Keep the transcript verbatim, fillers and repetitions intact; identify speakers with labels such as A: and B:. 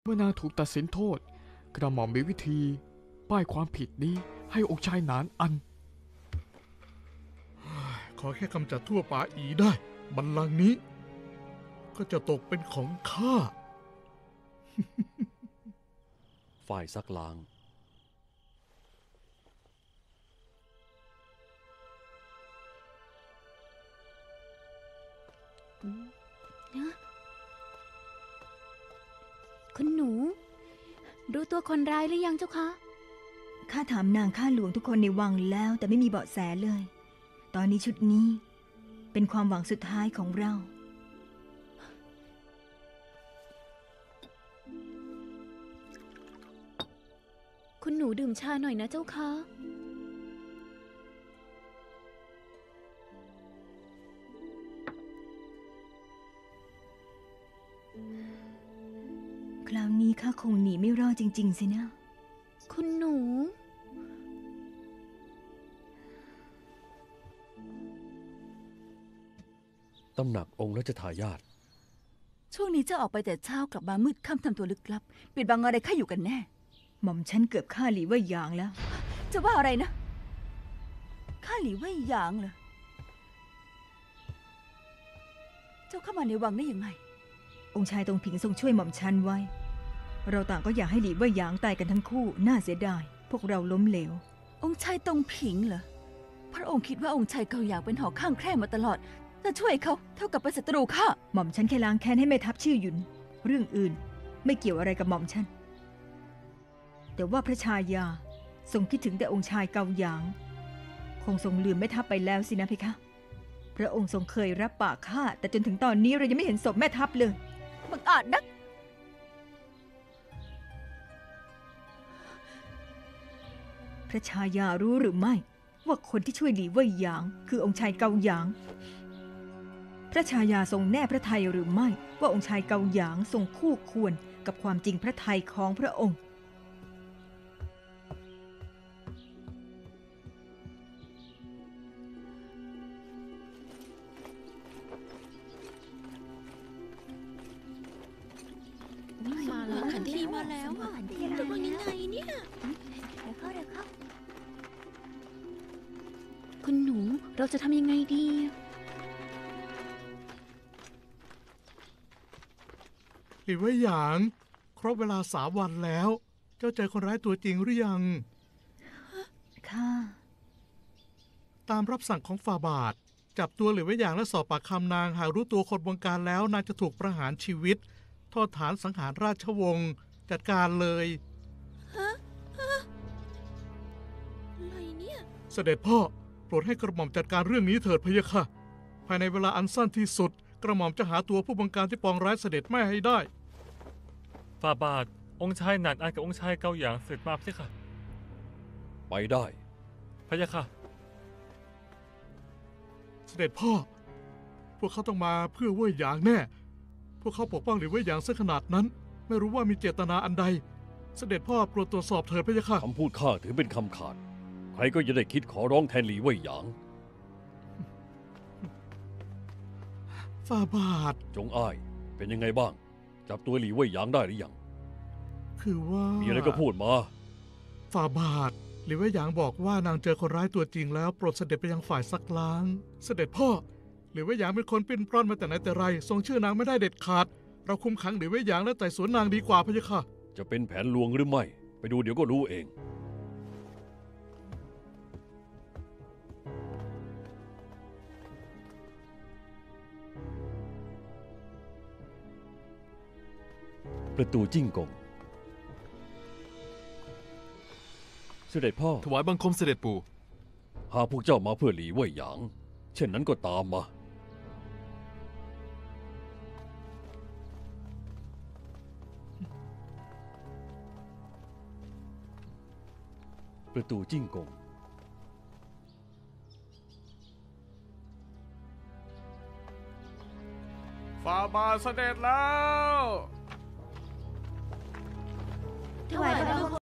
A: เมื่อนางถูกตัดสินโทษกระหม่อมมีวิธีป้ายความผิดนี้ให้องค์ชายหนานอัน
B: ขอแค่กำจัดทั่วป่าอีได้บัลลังก์นี้ก็จะตกเป็นของข้า
C: ฝ่ายซักล้าง
D: คุณหนูรู้ตัวคนร้ายหรือยังเจ้าคะ
E: ข้าถามนางข้าหลวงทุกคนในวังแล้วแต่ไม่มีเบาะแสเลย ตอนนี้ชุดนี้เป็นความหวังสุดท้ายของเรา
D: คุณหนูดื่มชาหน่อยนะเจ้าคะ
E: คราวนี้ข้าคงหนีไม่รอดจริงๆสินะ
D: คุณหนู
C: ตำหนักองค์รัชทายาท
E: ช่วงนี้เจ้าออกไปแต่เช้ากลับมามืดค่ำทำตัวลึกลับปิดบังอะไรข้าอยู่กันแน่หม่อมฉันเกือบฆ่าหลีเว่ยหยางแล้วจะว่าอะไรนะฆ่าหลีเว่ยหยางเหรอเจ้าเข้ามาในวังได้ยังไงองค์ชายตรงผิงทรงช่วยหม่อมฉันไว้เราต่างก็อยากให้หลีเว่ยหยางตายกันทั้งคู่น่าเสียดายพวกเราล้มเหลวองค์ชายตรงผิงเหรอพระองค์คิดว่าองค์ชายเกาหยางเป็นหอกข้างแคร่มาตลอดจะช่วยเขาเท่ากับเป็นศัตรูข้าหม่อมฉันแค่ล้างแค้นให้แม่ทัพชื่อหยุนเรื่องอื่นไม่เกี่ยวอะไรกับหม่อมฉันแต่ว่าพระชายาทรงคิดถึงแต่องค์ชายเกาหยางคงทรงลืมแม่ทัพไปแล้วสินะเพคะพระองค์ทรงเคยรับปากข้าแต่จนถึงตอนนี้เรายังไม่เห็นศพแม่ทัพเลยบังอาจนักพระชายารู้หรือไม่ว่าคนที่ช่วยหลีเว่ยหยางคือองค์ชายเกาหยางพระชายาทรงแน่พระทัยหรือไม่ว่าองค์ชายเกาหยางทรงคู่ควรกับความจริงพระทัยของพระองค์
D: มาแล้วขันทีมาแล้วอ่ะจะว่ายังไงเนี่ยเดี๋ยวเข้าเดี๋ยวเข้าคุณหนูเราจะทำยังไงดี
B: หลีเว่ยหยางครบเวลาสามวันแล้วเจ้าเจอคนร้ายตัวจริงหรือยัง
E: ค่ะ
B: ตามรับสั่งของฝ่าบาทจับตัวหลีเว่ยหยางและสอบปากคำนางหากรู้ตัวคนบงการแล้วนางจะถูกประหารชีวิตโทษฐานสังหารราชวงศ์จัดการเลย
D: ฮะฮะอะไรเนี่ย
B: เสด็จพ่อโปรดให้กระหม่อมจัดการเรื่องนี้เถิดพะยะค่ะภายในเวลาอันสั้นที่สุดกระหม่อมจะหาตัวผู้บงการที่ปองร้ายเสด็จแม่ให้ได้
F: ฝ่าบาทองค์ชายหนานอันกับองค์ชายเกาหยางเสด็จมาพะยะค่ะ
C: ไปได้
F: พะยะค่ะ
B: เสด็จพ่อพวกเขาต้องมาเพื่อเว่ยหยางแน่พวกเขาปกป้องหรือเว่ยหยางซะขนาดนั้นไม่รู้ว่ามีเจตนาอันใดเสด็จพ่อโปรดตรวจสอบเถิดพะยะค่ะ
C: คำพูดข้าถือเป็นคำขาดใครก็จะได้คิดขอร้องแทนหลีเว่ยหยาง
B: ฝ่าบาท
C: จงอ้ายเป็นยังไงบ้างจับตัวหลีเว่ยหยางได้หรือยัง
B: คือว่า
C: มีอะไรก็พูดมา
B: ฝ่าบาทหลีเว่ยหยางบอกว่านางเจอคนร้ายตัวจริงแล้วโปรดเสด็จไปยังฝ่ายซักล้างเสด็จพ่อหลีเว่ยหยางเป็นคนปิ้นปล้อนมาแต่ไหนแต่ไรทรงชื่อนางไม่ได้เด็ดขาดเราคุมขังหลีเว่ยหยางและไต่สวนนางดีกว่าพะยะค่ะ
C: จะเป็นแผนลวงหรือไม่ไปดูเดี๋ยวก็รู้เองประตูจิ้งกงเสด็จพ่อ
A: ถวายบังคมเสด็จปู่
C: หากพวกเจ้ามาเพื่อหลีเว่ยหยางเช่นนั้นก็ตามมาประตูจิ้งกง
A: ฝ่าบาทเสด็จแล้ว
D: ถวายบังคม